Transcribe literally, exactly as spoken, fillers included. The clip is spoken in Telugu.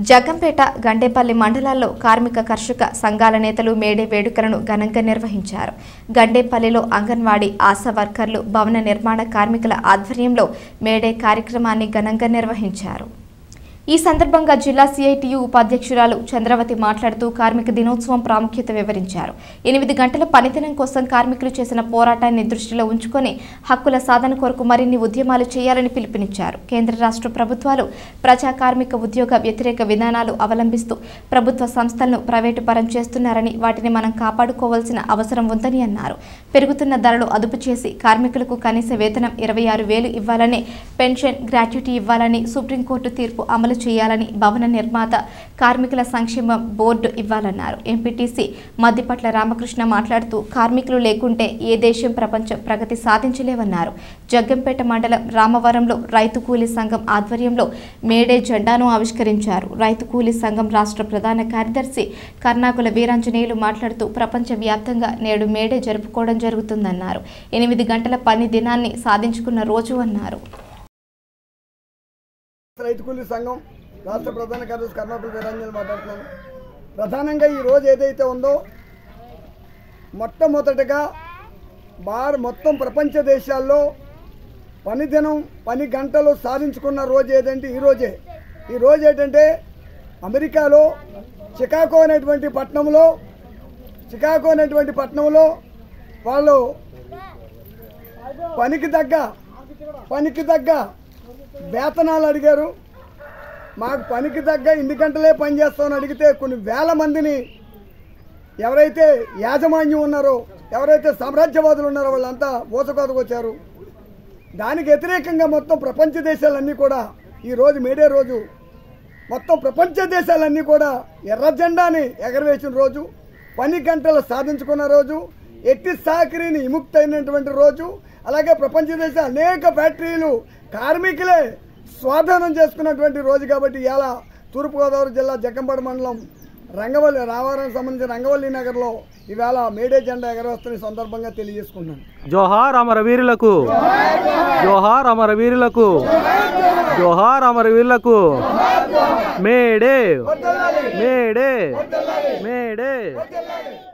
జగ్గంపేట, గండేపల్లి మండలాల్లో కార్మిక కర్షక సంఘాల నేతలు మేడే వేడుకలను ఘనంగా నిర్వహించారు. గండేపల్లిలో అంగన్వాడీ, ఆశా వర్కర్లు, భవన నిర్మాణ కార్మికుల ఆధ్వర్యంలో మేడే కార్యక్రమాన్ని ఘనంగా నిర్వహించారు. ఈ సందర్భంగా జిల్లా సిఐటియు ఉపాధ్యక్షురాలు చంద్రవతి మాట్లాడుతూ కార్మిక దినోత్సవం ప్రాముఖ్యత వివరించారు. ఎనిమిది గంటల పనిదినం కోసం కార్మికులు చేసిన పోరాటాన్ని దృష్టిలో ఉంచుకొని హక్కుల సాధన కొరకు మరిన్ని ఉద్యమాలు చేయాలని పిలుపునిచ్చారు. కేంద్ర రాష్ట్ర ప్రభుత్వాలు ప్రజా కార్మిక ఉద్యోగ వ్యతిరేక విధానాలు అవలంబిస్తూ ప్రభుత్వ సంస్థలను ప్రైవేటు పరం చేస్తున్నారని, వాటిని మనం కాపాడుకోవాల్సిన అవసరం ఉందని అన్నారు. పెరుగుతున్న ధరలు అదుపు చేసి కార్మికులకు కనీస వేతనం ఇరవై ఆరు వేలు ఇవ్వాలని, పెన్షన్, గ్రాట్యుటీ ఇవ్వాలని, సుప్రీంకోర్టు తీర్పు అమలు చేయాలని, భవన నిర్మాత కార్మికుల సంక్షేమ బోర్డు ఇవ్వాలన్నారు. ఎంపీటీసీ మద్దిపట్ల రామకృష్ణ మాట్లాడుతూ కార్మికులు లేకుంటే ఏ దేశం, ప్రపంచం ప్రగతి సాధించలేవన్నారు. జగ్గంపేట మండలం రామవరంలో రైతు కూలీ సంఘం ఆధ్వర్యంలో మేడే జెండాను ఆవిష్కరించారు. రైతు కూలీ సంఘం రాష్ట్ర ప్రధాన కార్యదర్శి కర్ణాకుల వీరాంజనేయులు మాట్లాడుతూ ప్రపంచ వ్యాప్తంగా నేడు మేడే జరుపుకోవడం జరుగుతుందన్నారు. ఎనిమిది గంటల పని దినాన్ని సాధించుకున్న రోజు అన్నారు. రైతు కూలీ సంఘం రాష్ట్ర ప్రధాన కార్యదర్శి కర్ణాకుల వీరాంజనేయులు మాట్లాడుతున్నాను. ప్రధానంగా ఈ రోజు ఏదైతే ఉందో, మొట్టమొదటగా భార మొత్తం ప్రపంచ దేశాల్లో పని దినం, పని గంటలు సాధించుకున్న రోజు ఏదంటే ఈ రోజే. ఈ రోజు ఏంటంటే అమెరికాలో చికాగో అనేటువంటి పట్టణంలో చికాగో అనేటువంటి పట్టణంలో వాళ్ళు పనికి తగ్గ పనికి తగ్గ వేతనాలు అడిగారు. మాకు పనికి తగ్గ ఇన్ని గంటలే పనిచేస్తామని అడిగితే కొన్ని వేల మందిని ఎవరైతే యాజమాన్యం ఉన్నారో, ఎవరైతే సామ్రాజ్యవాదులు ఉన్నారో వాళ్ళంతా ఊసకోతకు వచ్చారు. దానికి వ్యతిరేకంగా మొత్తం ప్రపంచ దేశాలన్నీ కూడా ఈరోజు మేడే రోజు మొత్తం ప్రపంచ దేశాలన్నీ కూడా ఎర్ర జెండాని ఎగరవేసిన రోజు, పని గంటలు సాధించుకున్న రోజు, ఎట్టి సాకిరీని విముక్తైనటువంటి రోజు. అలాగే ప్రపంచ దేశ అనేక ఫ్యాక్టరీలు కార్మికులే స్వాధీనం చేసుకున్నటువంటి రోజు. కాబట్టి ఇవాళ తూర్పుగోదావరి జిల్లా జగ్గంపేట మండలం రంగవల్లి రామవరం సంబంధించిన రంగవల్లి నగర్లో ఈవేళ మేడే జెండా ఎగరవేస్తున్న సందర్భంగా తెలియజేసుకున్నాను. జోహార్ అమరవీరులకు, జోహార్ అమరవీరులకు, జోహార్ అమరవీరులకు. May Day May Day May Day.